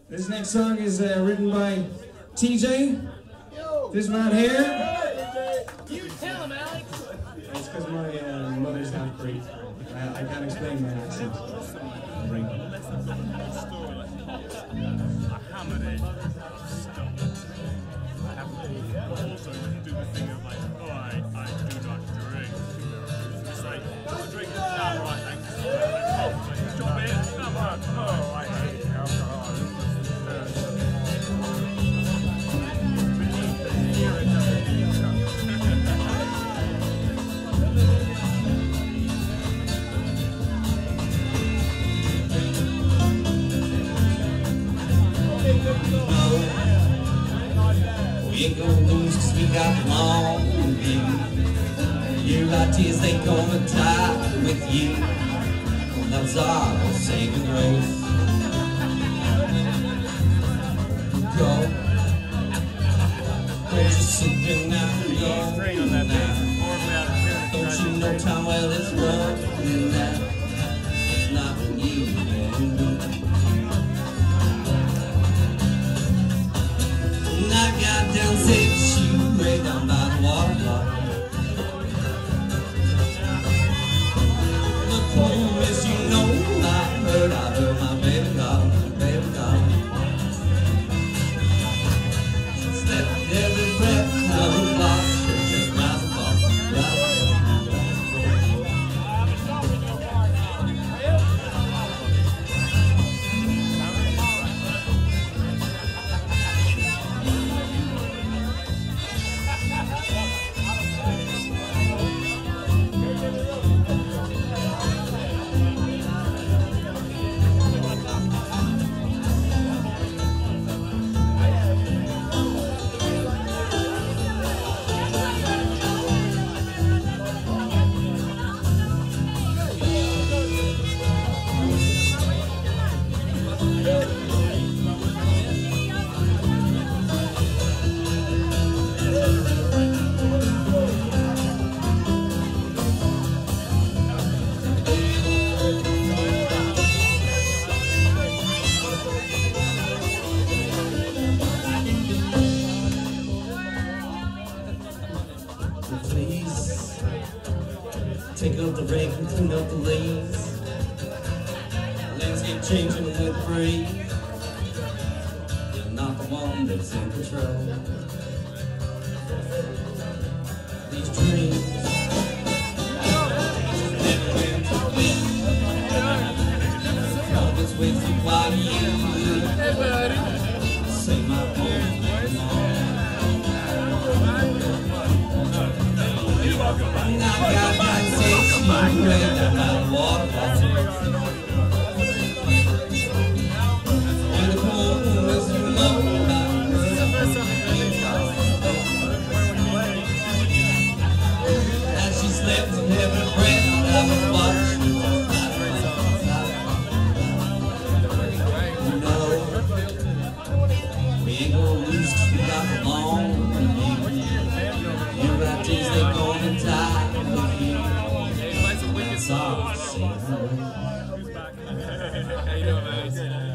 This next song is written by TJ. This man here. You tell him, Alex. It's because my mother's half-breed. I can't explain my accent. Also do the thing of like, oh, I do not drink. It's like, don't drink it. Nah, right, thanks. Stop it. Nah, right. Oh, I hate alcohol. We ain't gonna lose 'cause we got long view. Your ideas, they gonna die with you. Well, that's our saving grace. Go. Don't you sit now and go now. Don't you know time well it's running now. It's not when you and me. And I got down safe to shoot way down by the waterfall. The poem is, you know, I heard my baby call, baby call. Slept every breath I was lost, just rise and fall, rise and fall. Take up the rake and clean up the leaves. Landscape changing with the breeze. You're not the one that's in control. These dreams never meant to be. Always with you while you say my poem. And I got that sexy red down by the waterfall. And the poem is, you know, as she slept in every breath I was watching. You know, we ain't gonna lose 'cause we got the long view. Your ideas, they gonna die with you. That's all. See you.